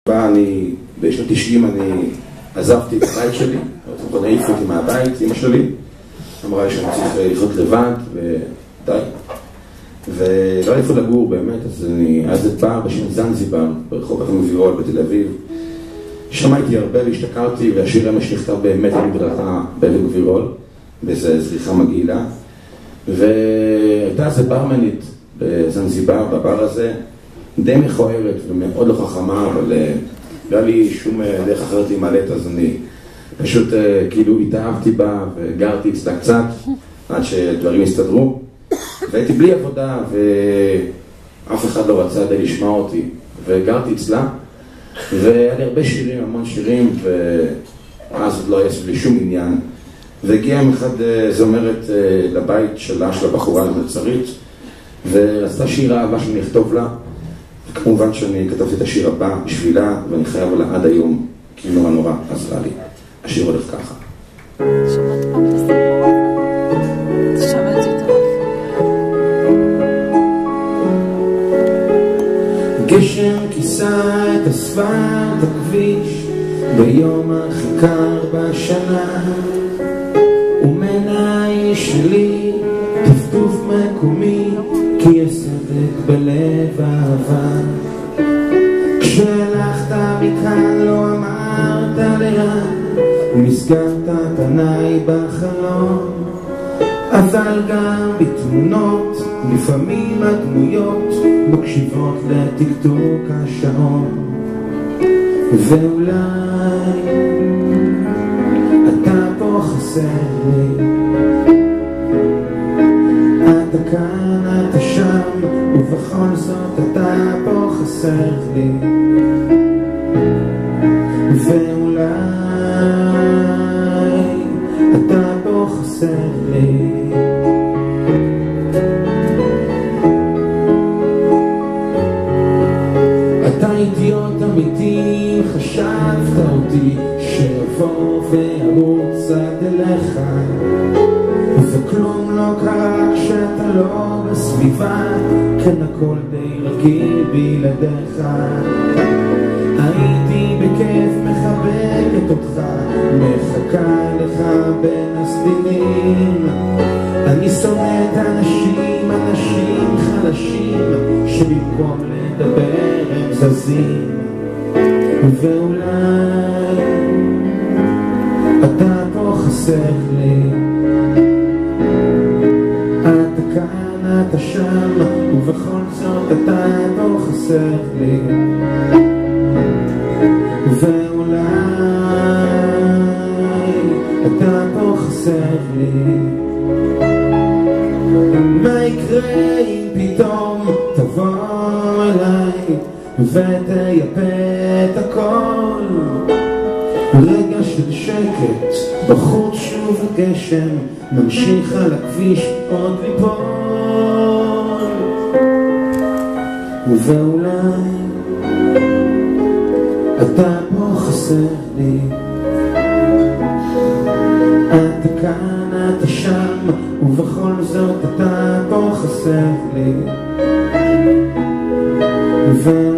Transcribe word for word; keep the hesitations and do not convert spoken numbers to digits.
אני, בשנות תשעים אני עזבתי את הבית שלי, העיפו אותי מהבית, אמא שלי אמרה שאני צריך לחיות לבד ודי, ולא איפה לגור באמת. אז אני, אז את בר בשם זנזיבר ברחוב אבן גבירול בתל אביב, שם הייתי הרבה והשתכרתי, והשיר אמש נכתב באמת על מדרכה באבן גבירול באיזו זריחה מגעילה, והייתה איזה ברמנית בזנזיבר בבר הזה די מכוערת ומאוד לא חכמה, אבל לא היה לי שום דרך אחרת להימלט, אז אני פשוט כאילו התאהבתי בה וגרתי אצלה קצת עד שדברים הסתדרו, והייתי בלי עבודה ואף אחד לא רצה די לשמוע אותי, וגרתי אצלה והיה לי הרבה שירים, המון שירים, ואז עוד לא היה לי שום עניין. והגיעה עם אחד זמרת לבית שלה, של הבחורה המלצרית, ורצתה שיר אהבה שאני אכתוב לה. כמובן שאני כתבתי את השיר הבא בשבילה, ואני חייב לה עד היום, כי נורא נורא עזרה לי. השיר הולך ככה. שמעת פעם לזה? שמעתי את גשם כיסה את אספלט הכביש ביום הכי קר בשנה, ומנעי שלי טפטוף מקומי, כי יש סדק בלב אהבה. כשהלכת מכאן לא אמרת לאן, ומסגרת את עיניי בחלום, אבל גם בתמונות לפעמים הדמויות מקשיבות לתקתוק השעון. ואולי אתה פה חסר לי, אתה כאן, אתה שם, ובכל זאת אתה פה חסר לי. ואולי אתה פה חסר לי. אתה אידיוט אמיתי, חשבת אותי שיבוא וירוץ עד אליך, וכלום לא קרה כשאתה לא בסביבה, כן הכל די רגיל בלעדיך. הייתי בכיף מחבקת אותך, מחכה לך בין הסדינים. אני שונא את האנשים, אנשים חלשים שבמקום לדבר הם זזים. ואולי אתה פה חסר לי, אתה כאן, אתה שם, ובכל זאת אתה פה חסר לי. ואולי אתה פה חסר לי. מה יקרה אם פתאום תבוא אליי ותייפה את הכל? רגע של שקט, בחוץ שוב הגשם, ממשיך על הכביש עוד ליפול. ואולי אתה פה חסר לי, אתה כאן, אתה שם, ובכל זאת אתה פה חסר לי.